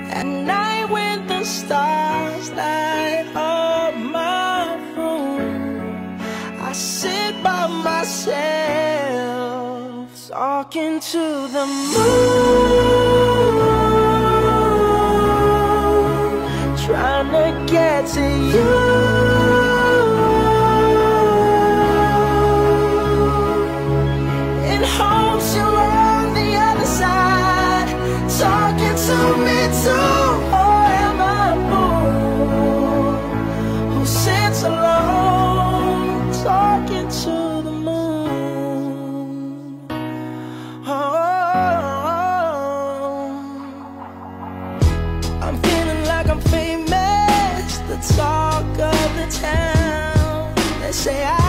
At night when the stars light up my room, I sit by myself, talking to the moon, trying to get to you. In hopes you're on the other side, talking to me too. Or am I a fool who sits alone, talking to the moon? I'm feeling like I'm famous, the talk of the town. They say